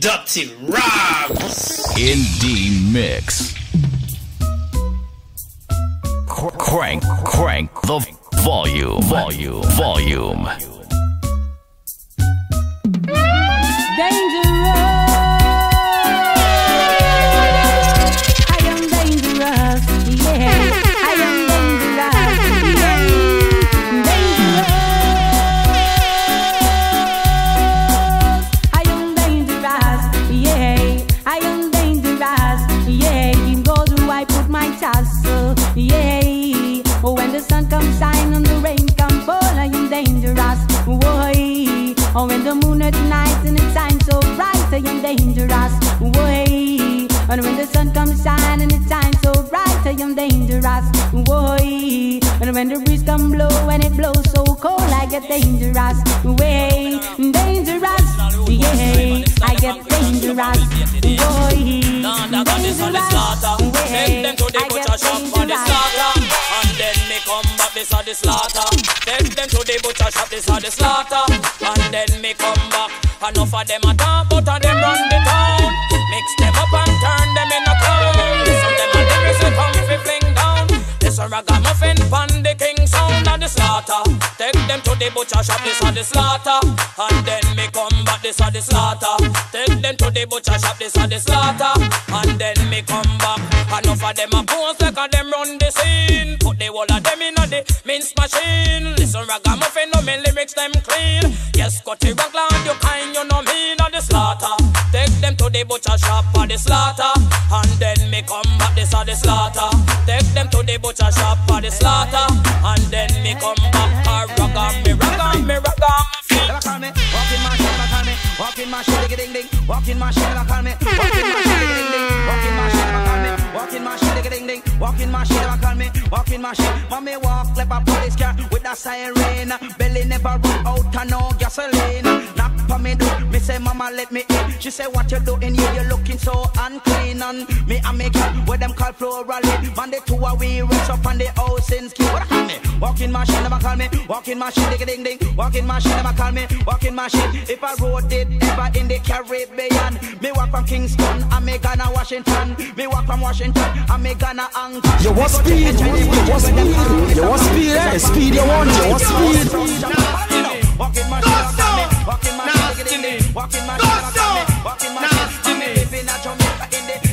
Dirty Rams in D mix. Crank the volume. Dangerous. I am dangerous. Yeah. I am dangerous. Yeah. Dangerous. I am dangerous. Yeah. I am dangerous. Yeah. In God do I put my tassel. Yeah. When the sun comes shine and the rain comes fall, I am dangerous. Why? Oh, when the moon at night and it shines so bright, I am dangerous. Why? And when the sun comes shine and it shines so bright, I am dangerous. Why? And when the breeze come blow and it blows so cold, I get dangerous. Way dangerous. Yeah, I get dangerous. Why? Dangerous. Way I get dangerous. And then me come back, this are the slaughter. Take them to the butcher shop, this are the slaughter. And then me come back, enough of them a talk, but of them run the town. Mix them up and turn them in a clown. Some them and them is a comfy fling down. This a ragamuffin pan the king sound of the slaughter. Take them to the butcher shop, this are the slaughter. And then me come back, this are the slaughter. Take them to the butcher shop, this are the slaughter. And then me come back, enough of them a pose like a them run the scene. Put the whole of them in a the mince machine. Listen ragamuffin, no me lyrics them clean. Yes, cut the ragland, you kind, you know mean of the slaughter. Take them to the butcher shop for the slaughter. And then me come back, this are the slaughter. Take them to the butcher shop for the slaughter. And then me come back, ragamuffin. Never call me, walk in my shit, never call me. Walk in my shit, ding ding. Walk in my shit, never call me. Walk in my shit, ding ding. Walk in my shit, never call me. Walk in my shit, ding ding. Walk in my shit, never call me. Walk in my shit. Mommy walk like a police car with a siren. Belly never run out and no gasoline. Knock for me door, me say mama let me in. She say what you doing here? You looking so unclean. And me and me girl, where them call floral. Man the two are we rest up on the house in ski. What call me? Walk in my shit, never call me. Walk in my shit, ding ding. Walk in my shit, never call me. Walk in my shit. If I rode it ever in the Caribbean, me walk from Kingston and me gonna Washington. Me walk from Washington and me gonna Anchor. You want speed? You want speed? You want speed? Eh? Speed you want? You want speed? Walk in my shit, walk in my shit, walk in my shit, walk in my shit. I'm living at Jamaica in the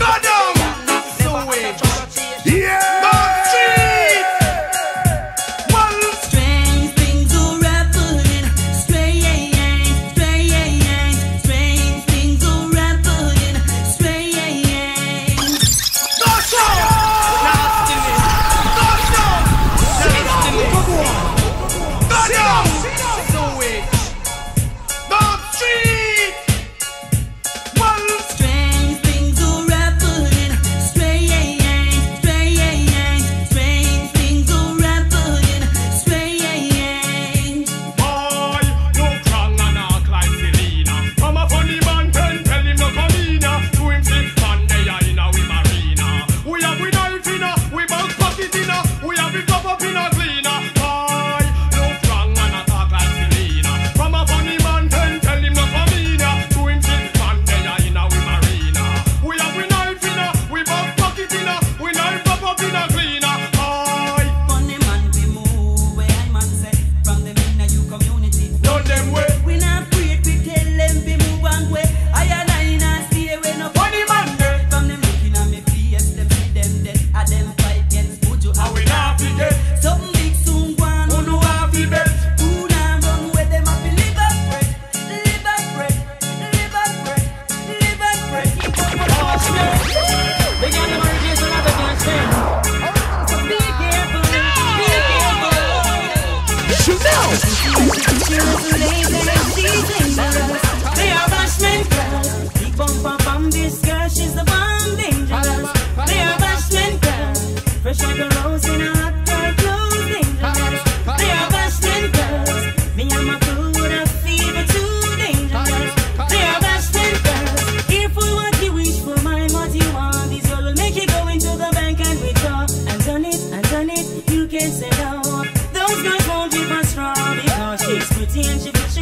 Those girls won't keep us strong because she's pretty and she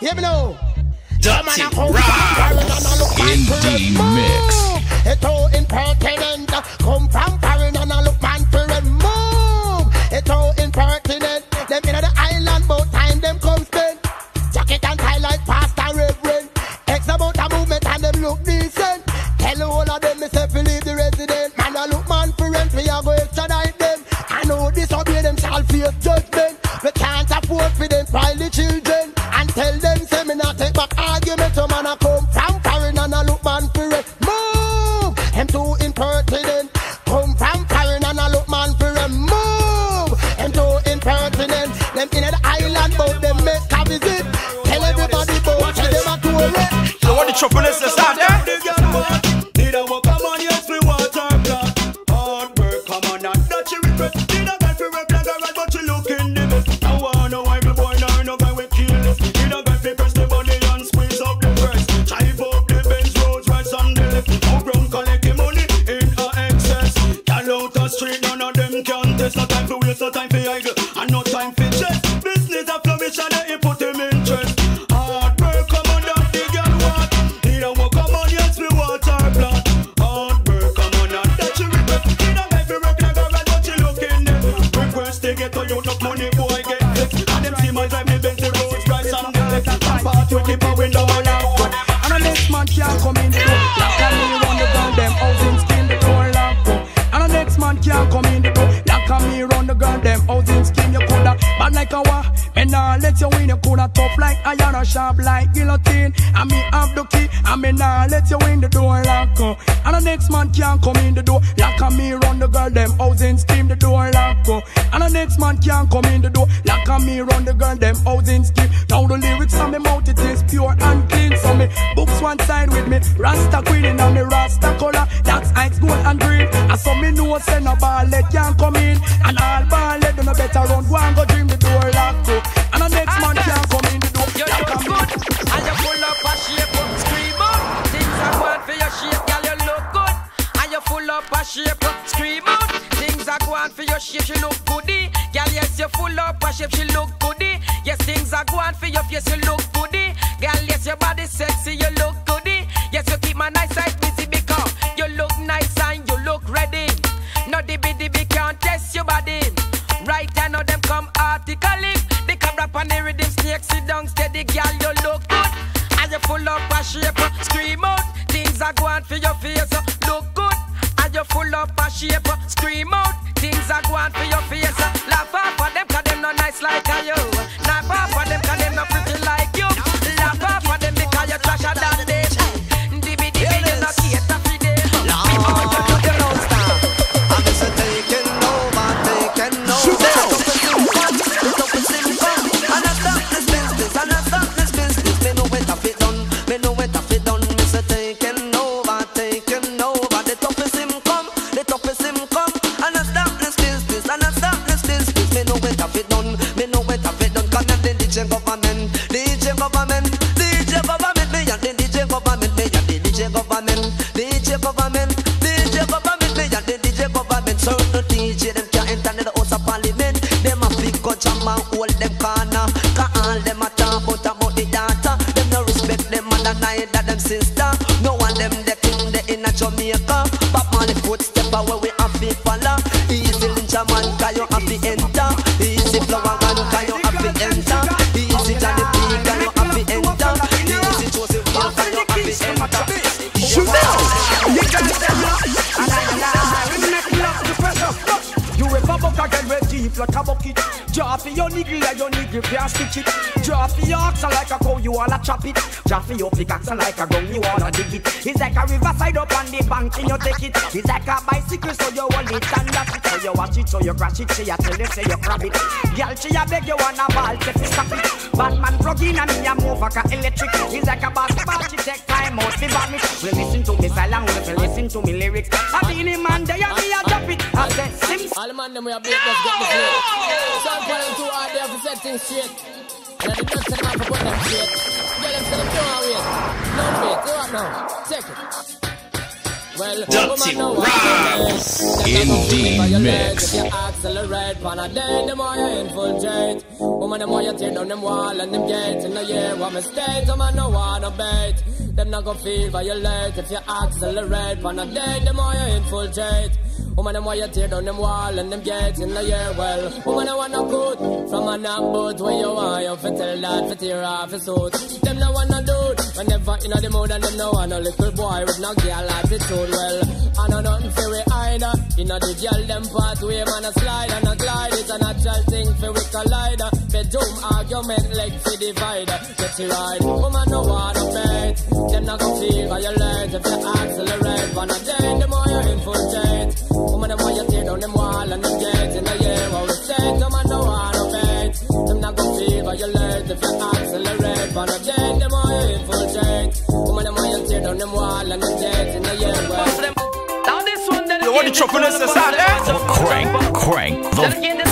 Hear me now. Dirty Rocks in the mix. It's all impertinent. Come from foreign and I look man for a move. It's all impertinent. Them in the island, both time them come spend. Jacket and tie like Pastor Reverend. X amount of movement and them look decent. Tell all of them, me say, to leave the resident. Man, I look man for rent, we are going to extradite them. I know disobey them shall face judgment. We can't afford for them spoil the children. And tell them, say me not take back argument. So man, I come from foreign and I look man for rent. Move! Him too impertinent. Come from foreign and I look man for a move. Him too impertinent. Them in the island, but them make a visit. Tell everybody about tell them a tour it. So what the trouble is this out there? Need a walk, come on, yes, we want our blood. Hard work, come on, and that you regret. Need a guy for work like a rat, but you look in the best. I want no wife, boy, no guy with keyless. Need a guy for press the body and squeeze up the breast. Drive up the Benz roads, right on the left. Now brown collecting money in a excess. Girl out the street, none of them can test. No time for waste, no time for idle, and no time for chest. Business a flourish and they put him in interest. Hard work, come on, that the girl want. Need a walk, come on, yes, we want our blood. Hard work, come on, and that you regret. Need a guy for work like a rat, but you look in there. Request they get on you, enough money, boy, get fixed. And them see my drive, me bend the roads, price and the left. And part with the power window and out. And the next man can't come in the door. Lock on me run the girl, them housing scheme, the door lock up. And the next man can't come in the door. Lock on me run the girl, them housing scheme. You coulda bad like a war, and now let you win. You coulda tough like iron or sharp like guillotine. And me have the key, and me now let you win the door lock up. And the next man can't come in the door. Lock on me run the girl, them housing scheme, the door lock up. And the next man can't come in the door. Lock on me run the girl, them housing scheme. Now the lyrics on me mouth, it is pure and clean. So me books one side with me Rasta queen in and me Rasta color. That's ice, gold and green. And so me know say no ballet can't come in. And all ballet do no better run, go and go dream the door lock up. And the next man can't come in the door. You look good, and you full up a shape up, scream out. Things are going for your shape, girl, you look good. And you full up a shape up, scream out. Things are going for your shape, she look goody. Girl, yes, you full up a shape, she look goody. Yes, things are going for your face, you look goody. Girl, yes, your body sexy, you look goody. Yes, you keep my nice side busy because you look nice and you look ready. No DB can't test your body. Right, I know them come articling. They come rap on the rhythm, snake sit down steady, girl, you look good. And you full up a shape, scream out. Things are going for your face, look good. And you full up a shape, scream out. Things are going for your face. Laugh off for them, cause them not nice like you. Laugh off for them, cause them not pretty like you. Laugh off for them because you trasher than them. DB, you not cater for them. Because you know the road star. I'm just taking over, taking over. It's up and simple. And I stop this business, and I stop this business. Me know it a fit done, me know it a fit done. Me say taking over, taking over. The toughest him come, the toughest him come. And I stop this business, and I stop this business. Me know it a fit done, me know it a fit done. Cause I'm the DJ government, DJ government, DJ government. Me and the DJ government, me and the DJ government, DJ government, DJ government. Me and the DJ government. Certain DJ them can't enter the House of Parliament. Them a big gun jam and hold them corner. Cause all them a talk about the data. Them no respect them and neither them sister. No one them the king they in a Jamaica. But on the footstep where we have to follow. Easy Ninja man, cause you have to enter. Easy Flower man, cause you have to enter. Easy Johnny P, cause you have to enter. Easy Joseph, cause you have to enter. Shoot out! You can't tell me. And I make love to pressure. You a bubble again with deep like a bucket. Draw for your niggle like your niggle can't stitch it. Draw for your oxen like a cow, you wanna chop it. Draw for your pickaxe like a gun, you wanna dig it. It's like a riverside up on the bank and you take it. It's like a bicycle so you hold it and that's it. So you watch it, so you crash it, say you tell you, say you grab it. Girl, she a beg you wanna ball, say you stop it. Batman plug in and me a move like a electric. It's like a basketball, she take time out to vomit. We listen to me silent, we listen to me lyrics. I be the man there and me a drop it. I said Sims. All the man them we a beat, let's get the play. Some point too hard, they have to set things straight. And if the nuts are not to put them straight, get them to the floor and wait. No wait, do what now? Take it. Well, Dirty Rock in mix. If you accelerate, pan a day, the more you infiltrate. Woman, the more you tear down them wall and them gates. In the year, what mistake, woman, no one obey. Them not gon' feel violate. If you accelerate, pan a day, the more you infiltrate. Woman, them why you tear down them wall and them gates in the year. Well, woman, I want no good from a knock boat where you want you fi tell that fi tear off his suit. Them no want no dude whenever inna the mood and them no want no little boy with no girl attitude. Well, I know nothing fi we either. Inna the girl them pathway man a slide and a glide. It's a natural thing fi we collide. Bedroom argument leg fi divide. Get you right, woman no want no bait. Them not gon' feel violate if you accelerate. On a day the more you infiltrate. Woman, them why you tear down them wall and them gates in the year. What we say, them man no want no bait. Them not gon' feel violate if you accelerate. On a day, them why you infiltrate. Woman, them why you tear down them wall and them gates in the year. Well, now this one, then what the trouble is this out there? Crank the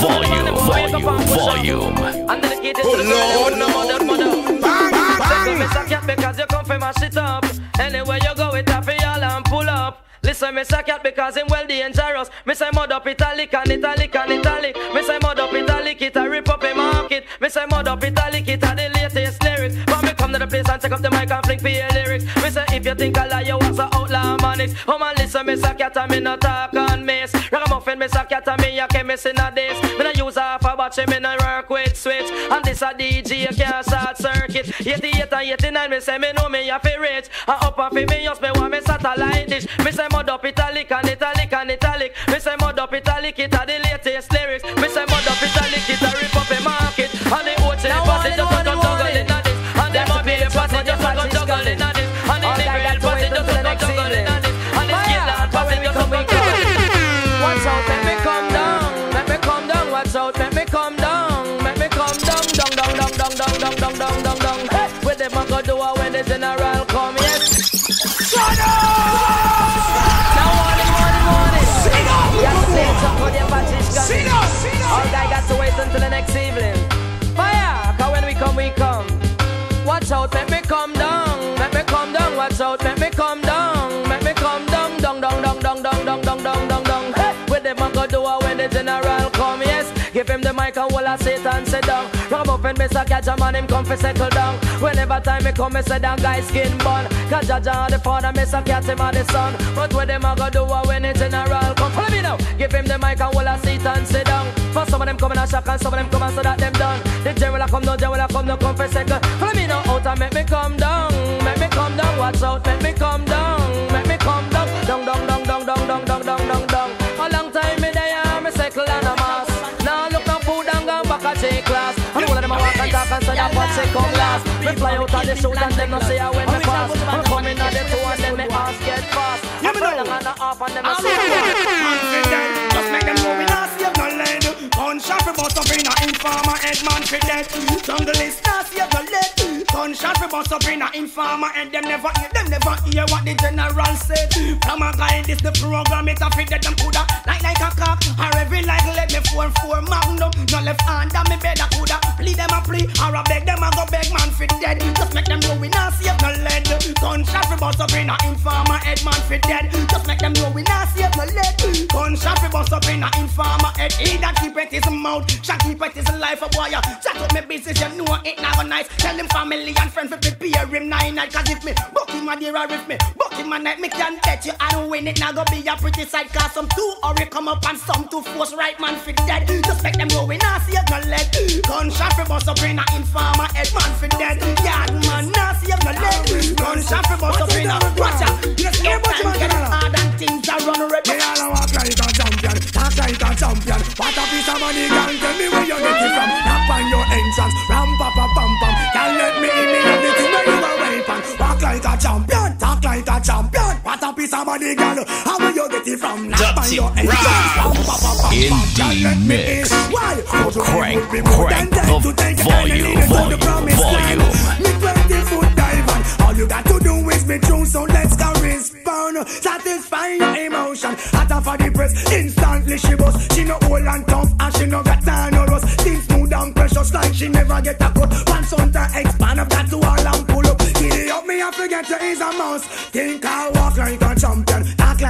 volume. And dedicated to the mother. Bang! Miss a cat because you come from mash it up. Anywhere you go, it happy all and pull up. Listen, Miss a cat because him well dangerous. Miss I mud up italic and italic and italic. Miss I mud up italic, it a rip up a market. Miss I mud up italic, it a the latest lyrics. But me come to the place and take up the mic and fling for your lyrics. Miss I if you think I lie, you was a outlaw manics. Oh man, listen, Miss a cat and me no talk and miss. Ragamuffin, Miss a cat and me a chemist in a this. Me no use half a batch, me no work with switch. And this a DJ, you can't start circuit. 88 and 89, me say me know me a fi rich. And up and fi me just me want me satellite dish. Me say mud up italic and italic and italic. Me say mud up italic, it a the latest lyrics. Me say mud up italic, it a rip up a market. And the OJ passage just a go juggle in a this. And the mobile passage just a go juggle in a this. And the liberal passage just a go juggle in a this. And the skilled passage just a go juggle in a this. Watch out, let me come down. Let me come down, watch out, let me come down. Let me come down, down. Hey, where them a go do when the general come, yes. Shut up! All guy got to wait until the next evening. Fire, cause when we come. Watch out, make me come down. Make me come down, watch out, make me come down. Make me come down, down. Hey, where them a go do when the general come, yes. Give him the mic and wall a Satan sit down. Rob up and miss a catch a man, him come fi settle down. Whenever time me come, me say that guy skin bun. Cause Jaja the father, miss a cat him and the son. But where them a go do when the general come? Follow me now. Give him the mic and wall a Satan sit down. For some of them come in a shock and some of them come and so that them done. The general come, no come for second. Follow me now out and make me come down. Make me come down, watch out, make me come down. Make me come down, down. A long time me there, me cycle and a mass. Now look no food and go back a J class. And all of them a walk and talk and say that what they come last. Me fly out of the shoot and them no say I when me pass. I'm coming on the two and then me ass get fast. I'm running on the half and them no say just make them know we not save no lead. Gunshot for bust up in a informer head man for dead. Jungle is not save no lead. Gunshot for bust up in a informer head. Them never hear what the general said. From a guy this the program it a fit that them coulda like a cock. Or every like let me 4-4 magnum. No left hand and me better coulda plead them a plea. Or a beg them a go beg man for dead. Just make them know we not save no lead. Gunshot for bust up in a informer head man for dead. Just make them know we not save no lead. Gunshot for bust up in a informer head. He that keep it his mouth, shall keep it his life a boy. Chat up me business, you know it never nice. Tell him family and friends to prepare him night. Cause if me book him a dear or if me book him a night, me can bet you I don't win it. Now go be a pretty sight. Cause some two hurry come up and some to force right man for dead. Just make them know we not save no lead. Gunshot for bust up in a informer head man for dead. Yard man not save no lead. Gunshot for bust up in a watch out. Yes, no time get hard and things are run red. Me all walk like a champion, talk like a champion. What a piece of money, girl, tell me where you get it from. Knock on your entrance, ram pa pa pam pam. Girl, let me in, me everything where you are waiting. Walk like a champion, talk like a champion. What a piece of money, girl, how will you get it from? Knock on your entrance, ram pa pa pam pam. Indie mix. Why? Crank the volume. Me 20-foot dive on. All you got to do is be true, so let's go respond. Satisfy your emotion. Hotter for the press, instantly she bust. She no old and tough, and she no got time no rust. Things smooth and precious like she never get a cut. Once on to expand, I've got to all and pull up. Giddy up, me I forget to ease a mouse. Think I walk like a champion, talk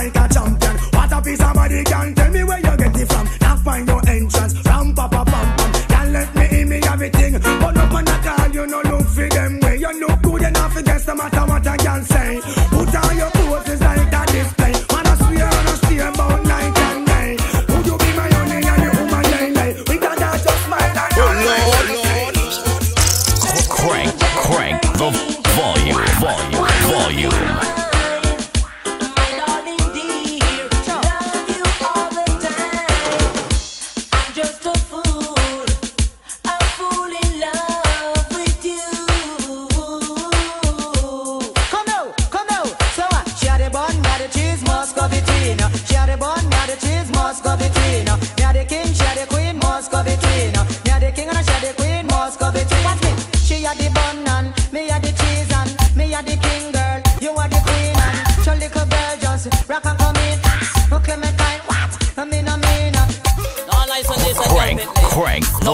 are the bun and me are the cheese and me are the king girl. You are the queen and your little girl just rock and come in. Okay, me kind what? I mean. Crank the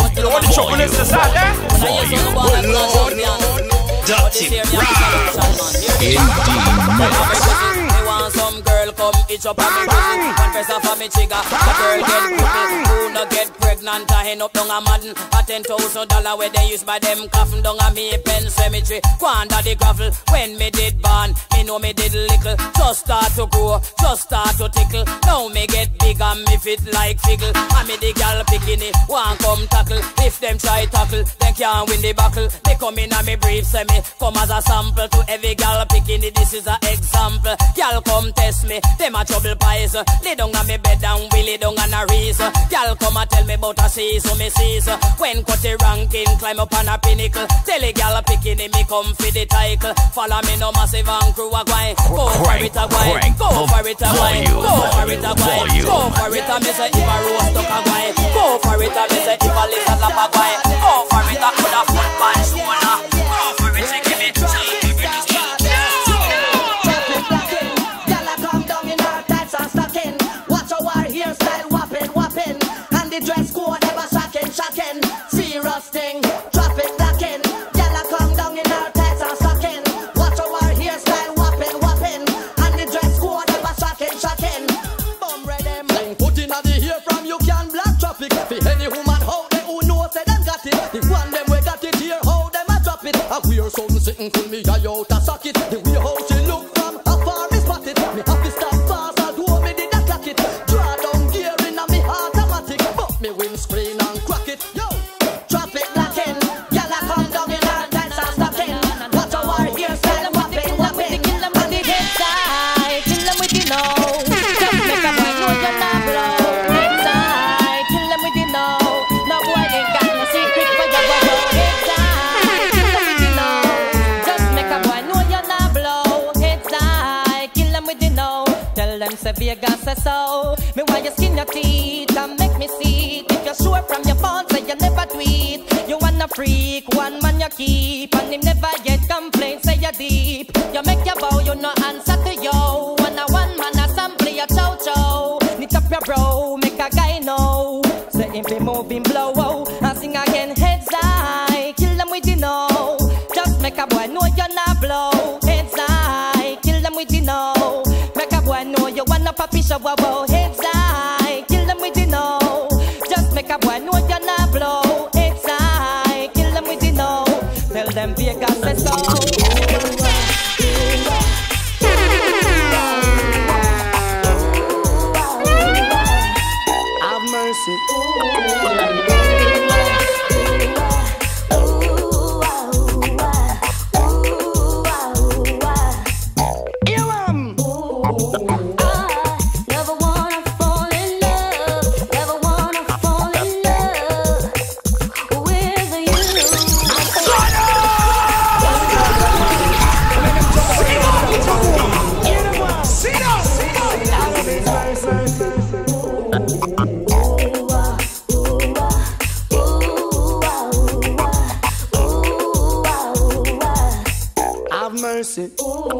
some girl come itch up on me pussy. One press off of me trigger. The girl get pretty. Who no get pregnant and end up down a madden. A $10,000 where they use by them coffin down a me pen cemetery. Go under the gravel. When me did born, me know me did little. Just start to grow, just start to tickle. Now me get big and me fit like figgle. And me the girl picking it, one come tackle. If them try tackle, they can't win the battle. They come in and me brief, say me come as a sample to every girl picking it. This is an example. Girl come test me, them a trouble pies. Lay down on me bed and we lay down on a reason. Girl come and tell me about a season, me season. When cut the ranking, climb up on a pinnacle. Tell a girl picking it, me come for the title. Follow me no massive and crew a guy. Go for it a guy, go for it a guy, go for it a guy, go for it a me say if a roast up a guy. Go for it a me say if a little lap a guy. Go for it a could a foot by shoulder. Go for it a give me dress code ever shocking, serious thing, drop it blocking. Gyal come down in her tights and stocking. Watch our hairstyle whopping, and the dress code ever shocking. Bum ready, bling put in the hair from you can black traffic. For any woman how they who know say them got it. The one them we got it here how them a drop it. I wear something sitting for me I out a socket. The way how she look from afar me spot it. Me have to stop fast although me did not clock it. Draw down gear in a me automatic. Me windscreen and crack it, yo. Traffic blocking, gyal come down in her tights and stocking. Watch our hairstyle whopping. Kill them with the head side, kill them with the nose. Just make a boy know you're not blow. Head side, kill them with the nose. No boy ain't got no secret for your blow. Head side, kill them with the nose. Just make a boy know you're not blow. Head side, kill them with the nose. Tell them say Vegas say so. Me want you skin your teeth and make me see. If you're sure from your phone, say you never tweet. You wanna freak, one man you keep. And him never yet complain, say you deep. You make your bow, you no answer to yo. One man a sample your chow. Knit up your bro, make a guy know. Say him be moving blow, and sing again heads high. Kill them with the know. Just make a boy know you're not blow. Heads high, kill them with the know. Make a boy know you wanna papi show, wow. Heads high, kill them with the know. Just make a boy know you're not blow. It's high, kill them with the know. Tell them Vegas says so. Have mercy. Mercy.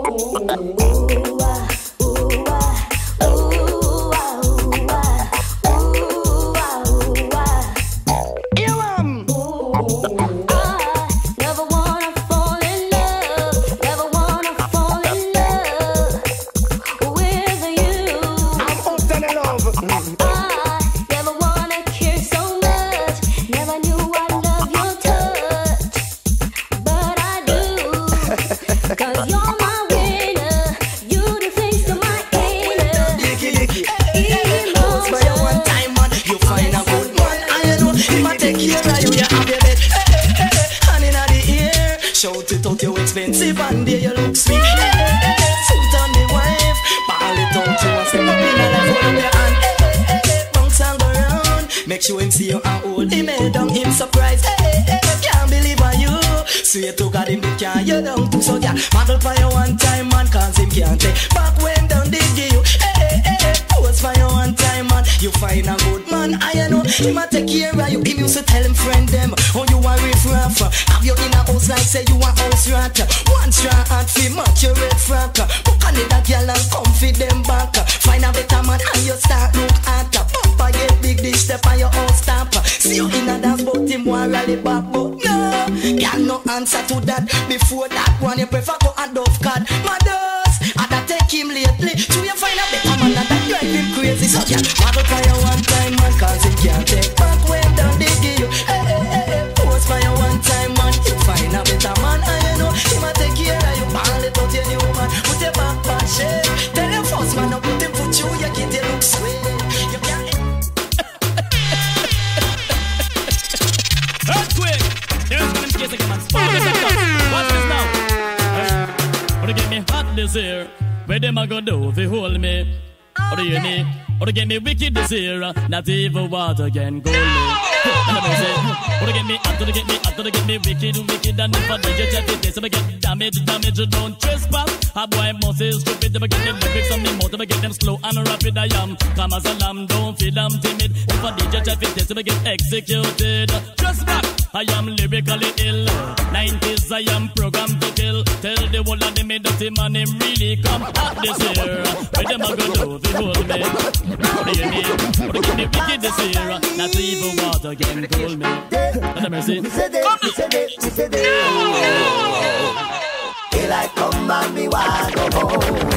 Shout it out, you expensive and there you look sweet. Suit on the wife, ball it out, you want step up in and hold up your hand. Bounce and go round, make sure him see you and hold him head down, him surprised. Can't believe on you, swear to God him can't you down too. So yeah, model for you one time man, cause him can't take back when down they give you. Pose for you one time man, You find a good man, I know. He might take care of you. Him used to tell him friend them, oh you are riff raff. Have you in a house like say you are house rat. One straw and feel match your red frack. Book on it a girl and come feed them back. Find a better man and you start look at. Papa get big dish step on your own stamp. See you in a dance but him want rally back. But no, girl no answer to that. Before that one you prefer go and dove card. Mothers, I da take him lately. So you find a better man and that drive him crazy. So yeah, mother for you one time man, cause him can't take back when down they give you. Hey, hey, hey, hey. Post for you one time man, you find a better man and you know he might take care of you. Ball it out your new man, put your back back shake. Tell your first man up, put him foot you, you get your look sweet. You can't. Earthquake! There's one in case again, man. Watch this now. Or to get me hot this year. Where them a go do if they hold me? Or to hear me? Or to get me wicked this year. Not even water can go me. Or to get me hot, to get me hot, to get me wicked. And if I did you check it, so I get damage, you don't trespass. A boy must say stupid, if I get them lyrics on me mouth, if I get them slow and rapid, I am calm as a lamb, don't feel I'm timid. If I did you check it, so I get executed. Just back, I am lyrically ill. 90s, I am programmed to kill. Tell the whole of them dirty man, him really come out this year. Where them a go do, they hold me. What do you mean? What do you mean wicked this year? Not even water can cool me. Let me see. Daylight come and me want go home.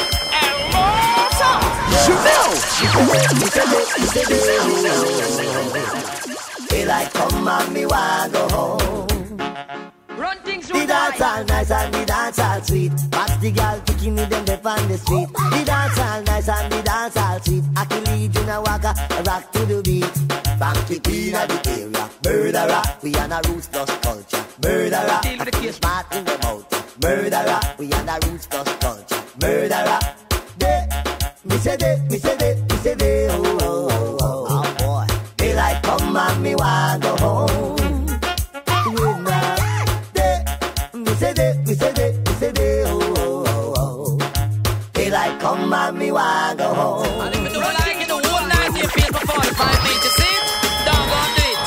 Daylight come and me want go home. Run things the dance all nice and the dance all sweet. Watch the girl picking me them deep on the street. The dance all nice and the dance all sweet. I can lead you now waka, rock to the beat. Funky queen of the area, murderer. We on a roots plus culture, murderer. Smart in the mouth, murderer. We on a roots plus culture, murderer. Me say they, oh, oh, oh, oh, oh boy. Daylight come and me want go home. Me say they, oh, oh, oh. Daylight come and me want go home. And if you don't like it, the whole night you feel for 45 minutes, you see? Don't go do it.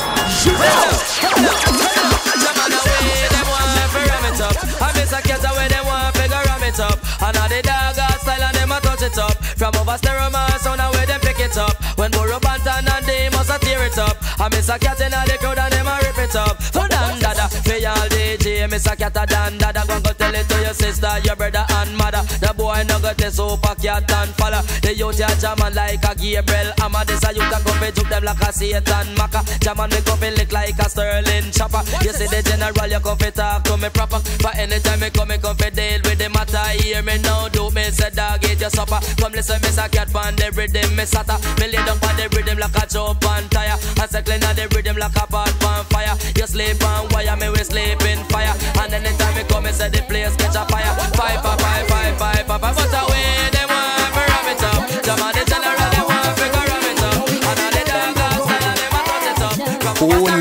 Jam on the way, them want to ram it up. I miss a cat away, them want to ram it up. And all the dog style and them a touch it up. From over stereo man, so now where them pick it up. When Burro Bantan and they must a tear it up. I miss a cat in all the crowd and them a rip it up. For Dan Dada, for y'all DJ, miss a cat a Dan Dada. Go tell it to your sister, your brother and mother. The boy no got the super cat and follow. The youth ya jamming like a Gabriel Amma. This a youth a come fi juke them like a Satan Maka. Jamming me come fi lick like a Sterling chopper. You see the general, you come fi talk to me proper. For anytime me come fi deal with the matter. Hear me now, do me say dog eat your supper. Come listen, miss a cat pan the rhythm, me sata. Me lay down pan the rhythm like a chop and tire. And circling on the rhythm like a pot pan fire. You sleep on wire, me we sleep in fire. And anytime me come, me say the place catch a fire. Five, but away they want to ram it up. Jam on the general, they want to ram it up. And all the dogs and them a touch it up.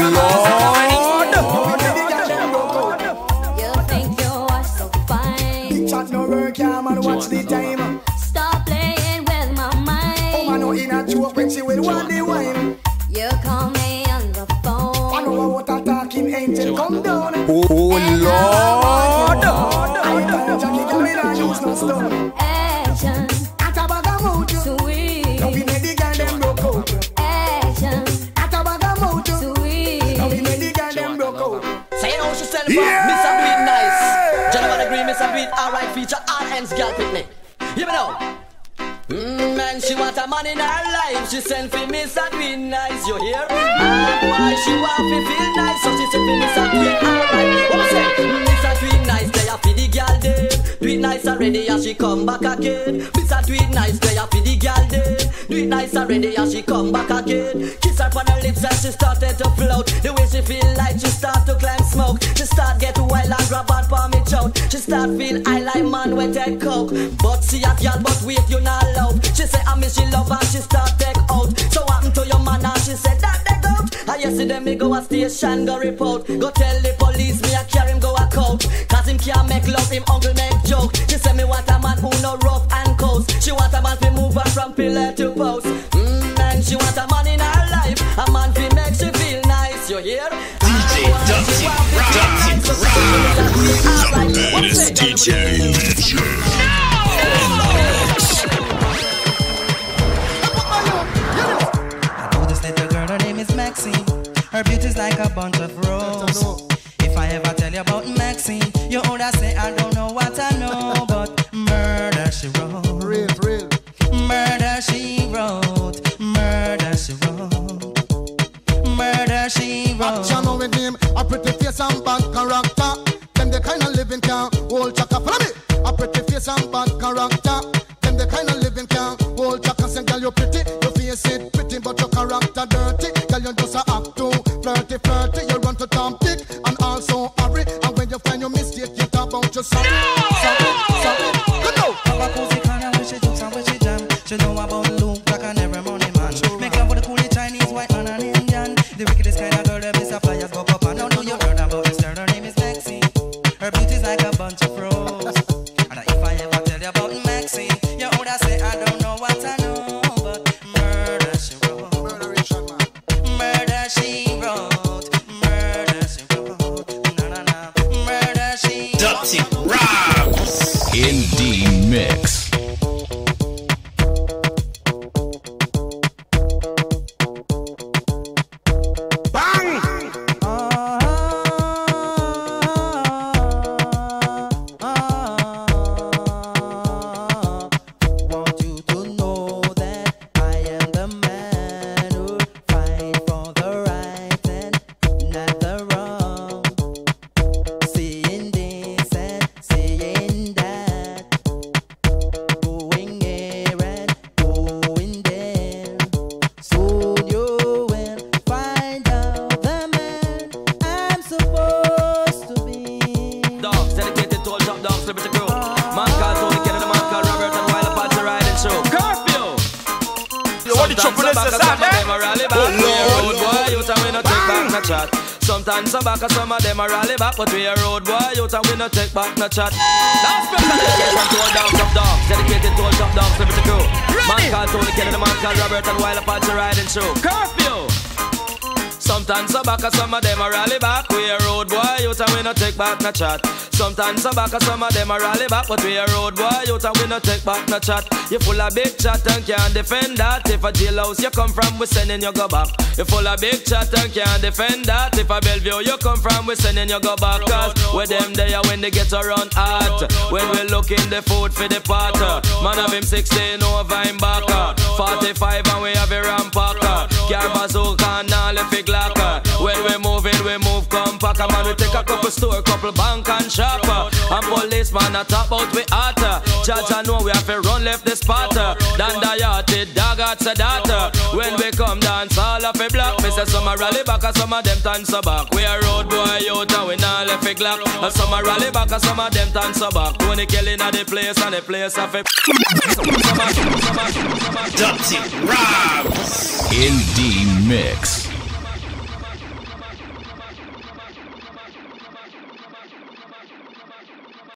You think you are so fine. Big chat no work, yeah, man, watch the time. Stop playing with my mind. Oh, man, no in a joke when she will want the wine. You call me on the phone. I know what a talking angel come down. Oh, Lord. Jackie girl, me not use no stone. Action. At a bag of mojo. Sweet. Now we make the girl them broke out. Action. At a bag of mojo. Sweet. Now we make the girl them broke out. Say you know she sell for Mr. Beat nice. Gentlemen agree, Mr. Beat alright feature all ends girl picnic. Hear me now. Man, she want a man in her life. She send for Mr. Beat nice. You hear? Why she want to feel nice? So she send for Mr. Beat alright. What I say? Mr. Beat nice, they are for the girl them. Do it nice already and she come back again. Mr. Do it nice, they are for the girl them. Do it nice already and she come back again. Kiss her on her lips and she started to float. The way she feel like she start to climb smoke. She start get wild and grab on for me choke. She start feel I like man with head coke. But she a girl but wait you not love. She say I miss she love and she start take out. So what happened to your man and she said that they out. And yesterday me go a station go report. Go tell the police me I carry him go a coat. Cause him can't make love him uncle make joke. She say me want a man who no rough and coast. She want a man to move her from pillar to post. Man she want a man in her life. A man feel makes she feel nice. You hear? DJ Dutty Rock. The baddest DJ. I know this little girl, her name is Maxine. Her beauty's like a bunch of roses. If I ever tell you about Maxine, you older say I don't know what I know, but murder she wrote. Real. Murder she wrote. Murder she wrote. Murder she wrote. Action know with him, a pretty face and bad character. Them the kind of living can hold chaka. Follow me. A pretty face and bad character. Them the kind of living can hold chaka. Say girl you pretty, your face it pretty, but your character dirty. Girl you just a act too flirty. You run to Tom Dick and also hurry. And when you find your mistake, you talk about your sorry. Good now. Have a cozy corner where she jokes and where she jam. She know about Luke like an every money man. Make love with the coolie Chinese, white man and Indian. The wickedest kind of girl that miss a flyers go up and down. Know you heard about this girl, her name is Maxine. Her beauty's like a bunch of roses. And if I ever tell you about Maxine, you older say I don't know what I know, but murder she wrote. Murder she wrote. Murder she wrote. Na. Murder she wrote. Dutty Rock. Indie Mix. Want you to know that I am the man who fight for the right and not the wrong. Seeing this and seeing that, going here and going there. Soon you will find out the man I'm supposed to be. Dogs, dedicated to all top dogs, liberty crew. Man called Tony Kennedy, man called Robert, and while apart the riding show. Curfew! Sometimes some back, some of them a rally back, but we a road boy out and we no take back no chat. That's special dedication to all dogs of dogs, dedicated to all top dogs, liberty crew. Man called Tony Kennedy, man called Robert, and while apart the riding show. Curfew! Sometimes some back, some of them a rally back. We a road boy out and we no take back no chat. Sometimes some back, some of them a rally back, but we a road boy out and we no take back no chat. You full of big chat and can't defend that. If a jailhouse you come from, we sending you go back. You full of big chat and can't defend that. If a Bellevue you come from, we sending you go back. Cause with them there when they get around hot. When we looking the food for the pot. Man have him 16 over him back. 45 and we have a rampacker. Car bazooka and all the fig locker. When we move compact. Man we take a couple store, couple bank and shop. And policeman a talk about we hotter. Judge I know we have to run left the spot. Dan the yachted dog at the data. When we come dance all of a block. Me say some a rally back and some of them turn so back. We a road boy out and we not left a glock. And some a rally back and some of them turn so back. Tony killing at the place and the place of a Dutty Rock. Indie Mix.